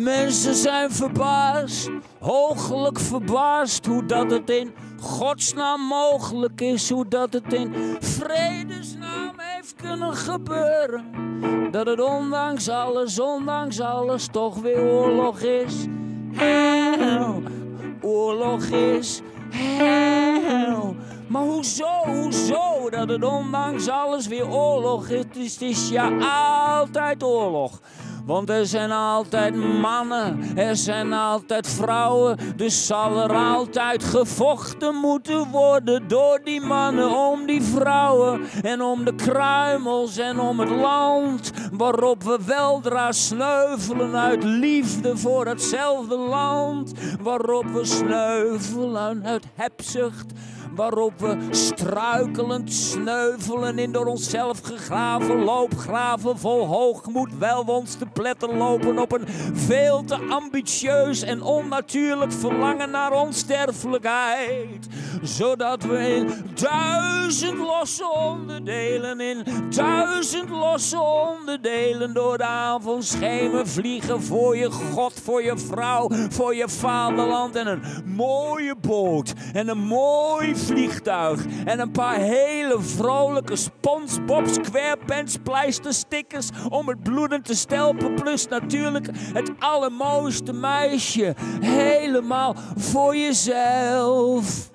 Mensen zijn verbaasd, hooglijk verbaasd, hoe dat het in godsnaam mogelijk is, hoe dat het in vredesnaam heeft kunnen gebeuren. Dat het ondanks alles toch weer oorlog is. Oorlog is hel. Maar hoezo dat het ondanks alles weer oorlog is? Het is ja altijd oorlog. Want er zijn altijd mannen, er zijn altijd vrouwen. Dus zal er altijd gevochten moeten worden door die mannen om die vrouwen. En om de kruimels en om het land waarop we weldra sneuvelen uit liefde voor hetzelfde land. Waarop we sneuvelen uit hebzucht. Waarop we struikelend sneuvelen in door onszelf gegraven loopgraven vol hoogmoed, wel we ons te pletter lopen op een veel te ambitieus en onnatuurlijk verlangen naar onsterfelijkheid. Zodat we in 1000 losse onderdelen, door de avondschemer vliegen voor je God, voor je vrouw, voor je vaderland en een mooie boot en een mooi vliegtuig en een paar hele vrolijke SpongeBob SquarePants pleisterstickers om het bloedend te stelpen, plus natuurlijk het allermooiste meisje, helemaal voor jezelf.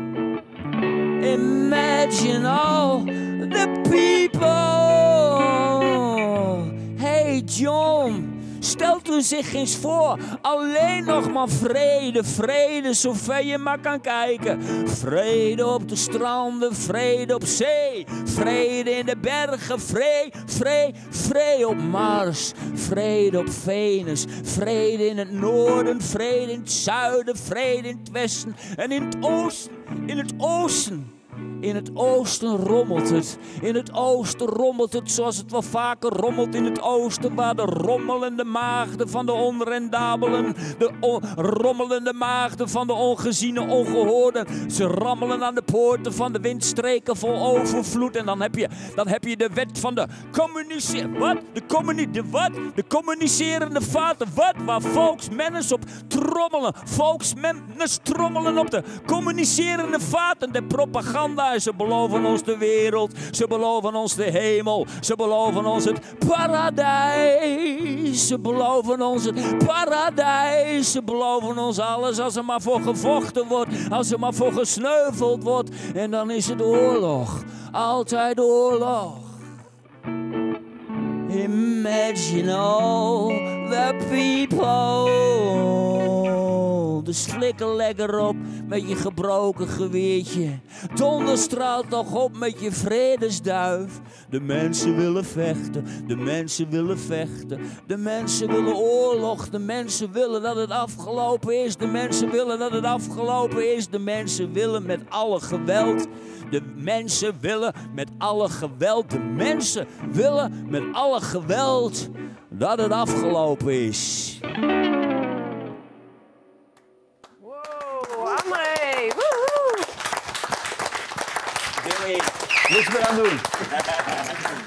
Imagine all the people. Hey John, stelt u zich eens voor, alleen nog maar vrede, vrede zover je maar kan kijken. Vrede op de stranden, vrede op zee, vrede in de bergen, vrede op Mars, vrede op Venus, vrede in het noorden, vrede in het zuiden, vrede in het westen en in het oosten, In het oosten rommelt het. In het oosten rommelt het zoals het wel vaker rommelt in het oosten. Waar de rommelende maagden van de onrendabelen. De rommelende maagden van de ongeziene ongehoorden. Ze rammelen aan de poorten van de windstreken vol overvloed. En dan heb je de wet van de De communicerende vaten. Wat? Waar volksmennis op trommelen. Volksmennis trommelen op de communicerende vaten. De propaganda. Ze beloven ons de wereld, ze beloven ons de hemel, ze beloven ons het paradijs. Ze beloven ons het paradijs, ze beloven ons alles als er maar voor gevochten wordt, als er maar voor gesneuveld wordt. En dan is het oorlog, altijd oorlog. Imagine all the people. Dus flikker lekker op met je gebroken geweertje. Donder straalt toch op met je vredesduif. De mensen willen vechten, de mensen willen vechten. De mensen willen oorlog, de mensen willen dat het afgelopen is. De mensen willen dat het afgelopen is. De mensen willen met alle geweld. De mensen willen met alle geweld. De mensen willen met alle geweld dat het afgelopen is. Wow, André! Woehoe! Niks meer aan doen.